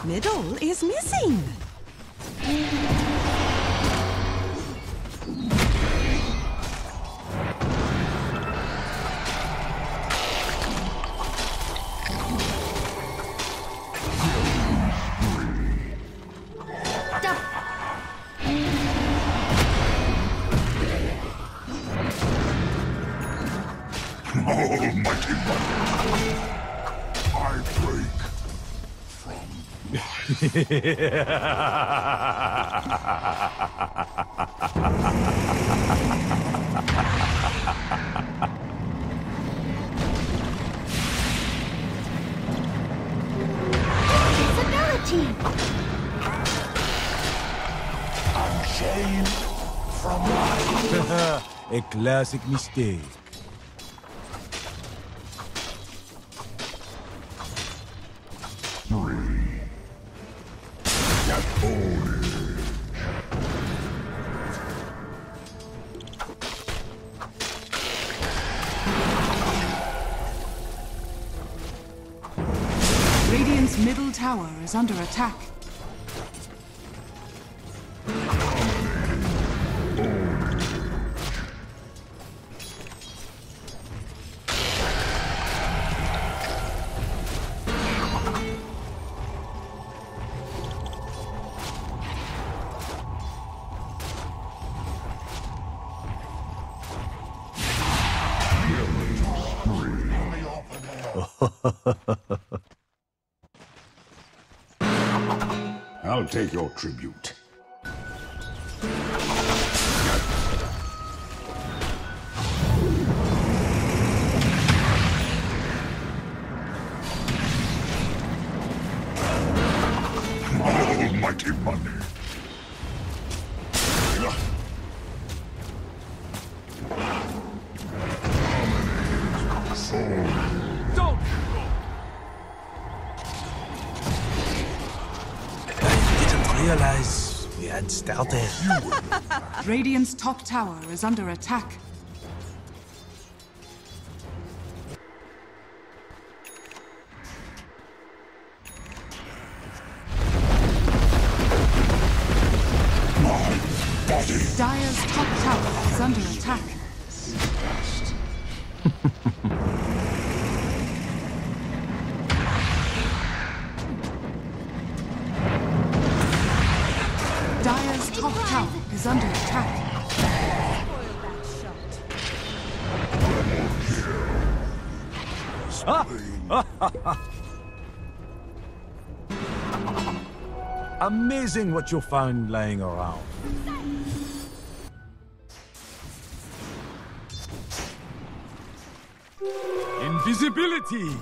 Middle is missing. Almighty Mother, I break from Visibility! unchained from life. A classic mistake. Radiant's middle tower is under attack. I'll take your tribute. Almighty money. Don't! I didn't realize we had started. Radiant's top tower is under attack. Dire's top tower is under attack. Dire's top tower is under attack. Amazing what you found lying around. Invisibility!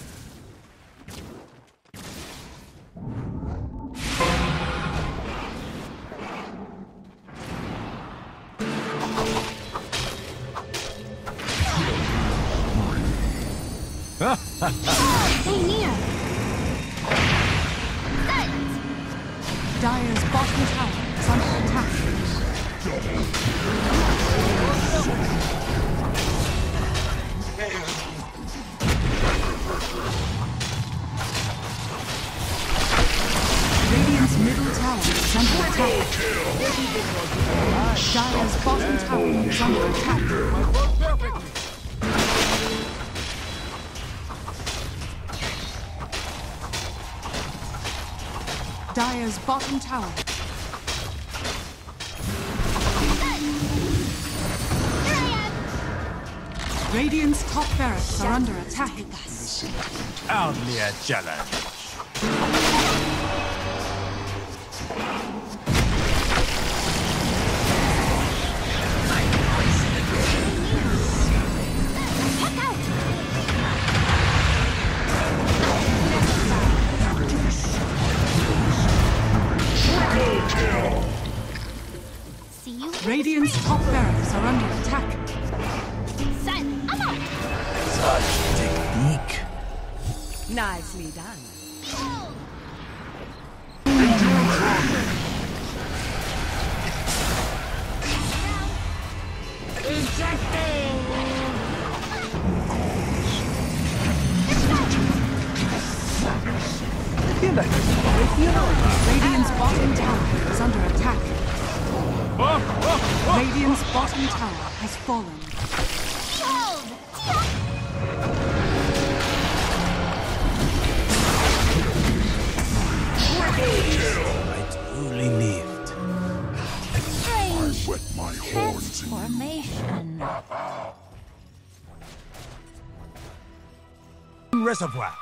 Stay near! Dire's bottom tower is under attack. Radiant's middle tower is under attack. Dire's bottom tower is under attack. Dire's bottom tower. Radiant's top barracks are under attack. Hardly a challenge. Radiant's top barracks are under attack. Such technique. Nicely done. I feel like Radiant's bottom tower is under attack. Radiant's bottom tower has fallen. I truly lived. I wet my horns in Formation. Reservoir.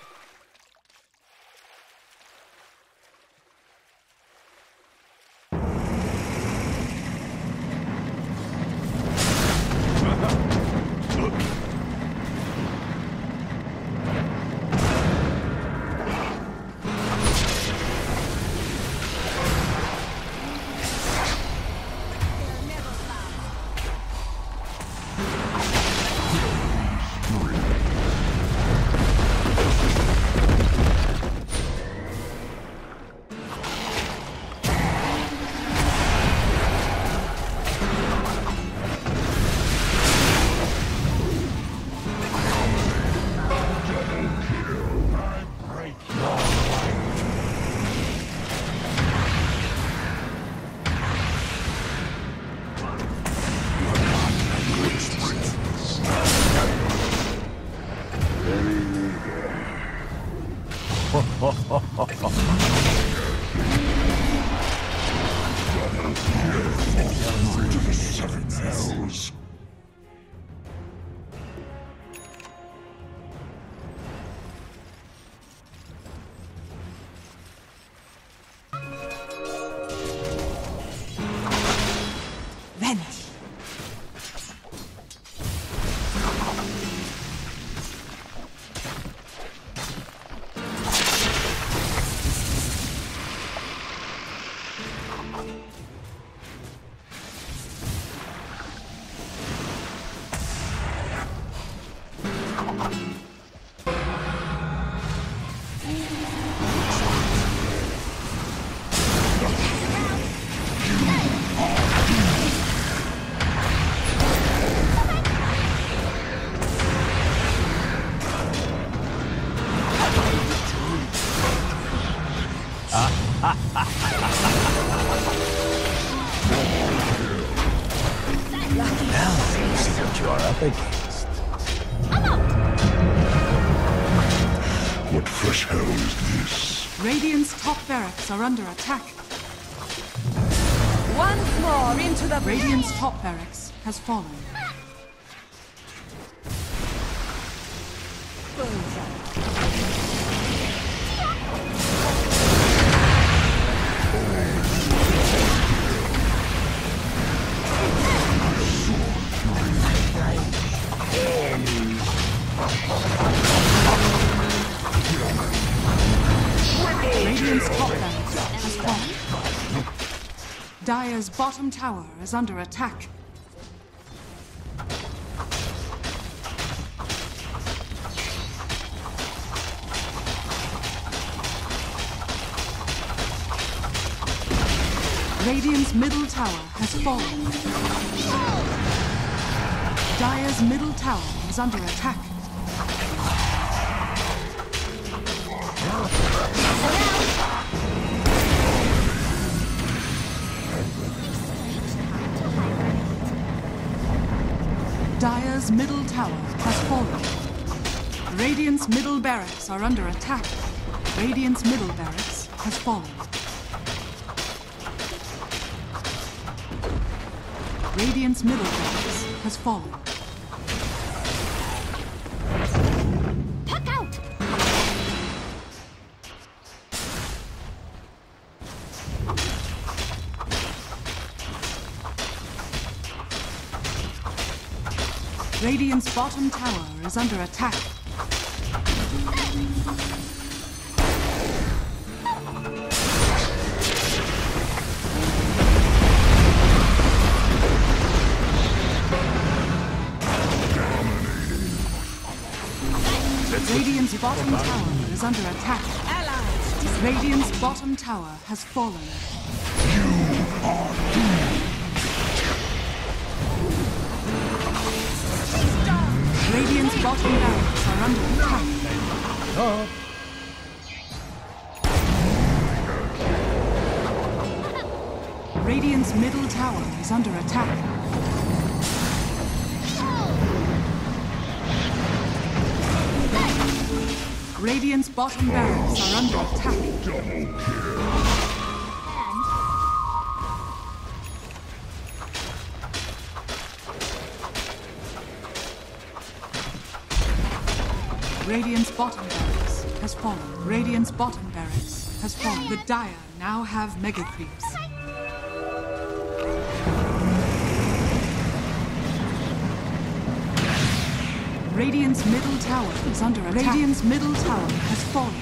to the seven hells. Vanish. See what you are up against. What fresh hell is this? Radiant's top barracks are under attack. Once more into the Radiant's top barracks has fallen. Radiant's top barracks has fallen. Dire's bottom tower is under attack. Radiant's middle tower has fallen. Dire's middle tower is under attack. Dire's middle tower has fallen. Radiant's middle barracks are under attack. Radiant's middle barracks has fallen. Radiant's middle barracks has fallen. Puck out! Radiant's bottom tower is under attack. Radiant's bottom tower is under attack. Radiant's bottom tower has fallen. Radiant's bottom barracks are under attack. Radiant's middle tower is under attack. Radiant's bottom barracks are under attack. Radiant's bottom barracks has fallen. Radiant's bottom barracks has fallen. The Dire now have mega creeps. Radiant's middle tower is under attack. Radiant's middle tower has fallen.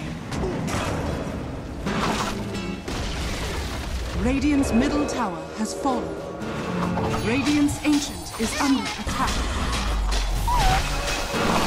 Radiant's middle tower has fallen. Radiant's ancient is under attack.